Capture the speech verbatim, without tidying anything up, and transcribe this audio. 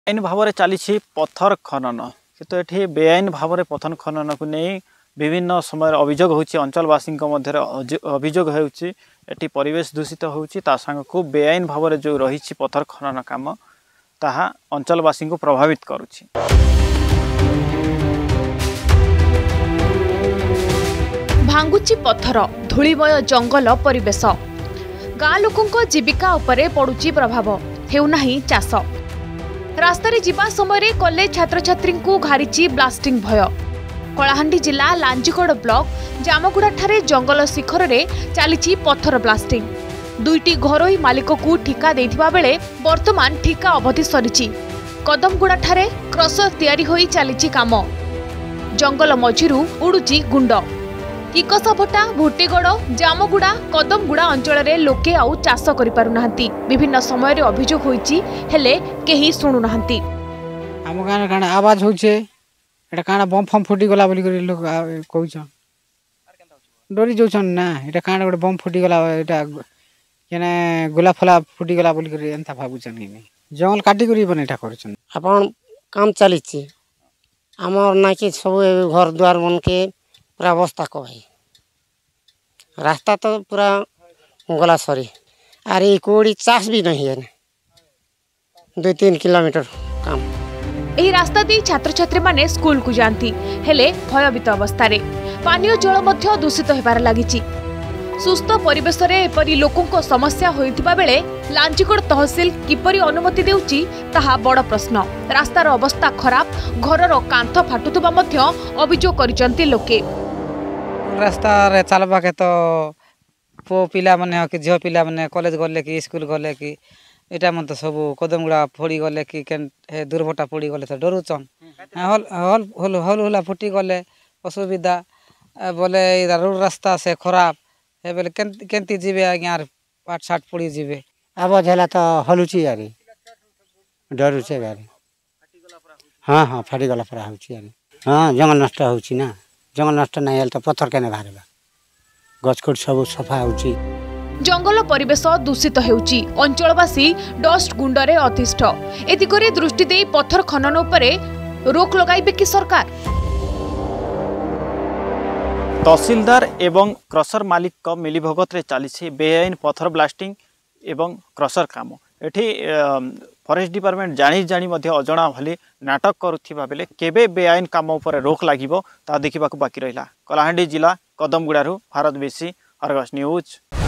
आईन भाव में चली पत्थर खनन किंतु ये बेआईन भाव में पत्थर खनन को नहीं विभिन्न समय अभियोग होची अंचलवासी अभियोग होची परिवेश दूषित होची ता संग को बेआईन भाव में जो रही पत्थर खनन काम ताहा अंचलवासी को प्रभावित करुछि। भांगुची पत्थर धूलिमय जंगल परिवेश गाँ लोकों जीविका उपरे पड़ुची प्रभाव हेउनाही चाष रास्तारे जिबा समय कॉलेज छात्र छात्री को घारिची ब्लास्टिंग भय। कलाहांडी जिला लांजीगड़ ब्लॉक जामगुड़ा ठारे जंगल शिखर रे चली पत्थर ब्लास्टिंग दुईटी घरोई मालिक को ठिका देथिबा बेले वर्तमान ठिका अवधि सरीची। कदमगुड़ा ठारे क्रसर तैयारी होई चली काम जंगल मझिरु उड़ुची गुंड किकसभटा भुट्टीगड़ जामगुड़ा कदमगुड़ा अंचल में लोके आउ चाष कर विभिन्न समय अभियोग होइछि हेले केही सुनु नाहंती। आम गाँव काना आवाज होछे एटा काना बम फम फुटी गला बोली कर लोग कहउछन डरी जोछन ना एटा काना गोटे बम फुटी गला एटा केने गोला फला फुटी गला बोली कर एंता भाबुछन कि नहीं जंगल काटी करी बन एटा करछन आपन काम चलीछि हमर ना कि सब घर द्वार मन के पूरा अवस्था को है रास्ता तो पूरा गला सरी और ये कोड़ी चाष भी नहीं है दो तीन किलोमीटर काम एही रास्ता दी छात्र छात्री माने स्कूल को जानती हेले भयभीत अवस्था रे पानीय जल मध्य दूषित हेबार लागिछि। सुस्थ परिवेश रे एपरि लोकों समस्या होइतिबा बेले लांजीगड़ तहसील किपरि अनुमति देउछि ताहा बड़ प्रश्न। रास्तार अवस्था खराब घरर कांथ फाटुतबा मध्य अभियोग करिसंती लोके। रास्ता रे चलबा के तो पो पिला माने कि झियो पिला माने कॉलेज गले कि स्कूल गले कि एटा मन तो सब कदमगुड़ा फोड़ी गले कि हे दुर्घटना पड़ी गले तो डरुचन हल हल हल हल होला फुटी गले असुविधा बोले रोड रास्ता से खराब हे बोले केंती जीवे आज्ञा पाठ साठ पड़ी जीवे आवाज होला तो हलुची यारी डरुचे गाड़ी हां हां फाटी गला परा होची यारी हां जंगल नष्ट होची ना जंगल नष्ट नहीं हेल तो पत्थर केने बाहरबा गछकोट सब सफा होची जंगल परिवेश दूषित हेउची अंचलवासी डस्ट गुंडरे अतिष्ठ एदिगरे दृष्टि दे पत्थर खनन उपरे रोक लगाइबे कि सरकार। तहसीलदार एवं क्रसर मालिक का मिलीभगत रे चली बेआईन पत्थर ब्लास्टिंग एवं क्रसर काम एठी फॉरेस्ट डिपार्टमेंट जानी जानी मध्य अजणा भली नाटक करुथिबा बेले केबे बेआईन काम उपरे रोक लागिबो ता देखिबाकू बाकी रहिला। कलाहांडी जिला कदमगुड़ारू भारत बेसी अर्गस न्यूज।